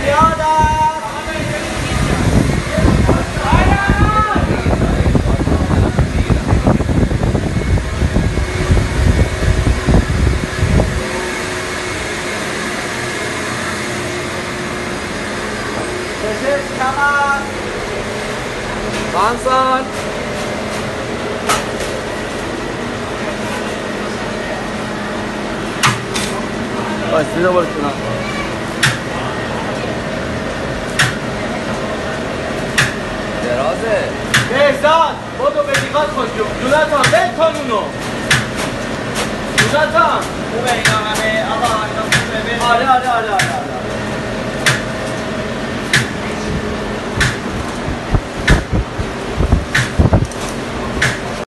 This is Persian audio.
Hansan! بایستی رو برکنم درازه بهزاد بودو به دیقات خوش جو جونتان بکن اونو جونتان خوبه اینا همه آقا اینا خوبه آره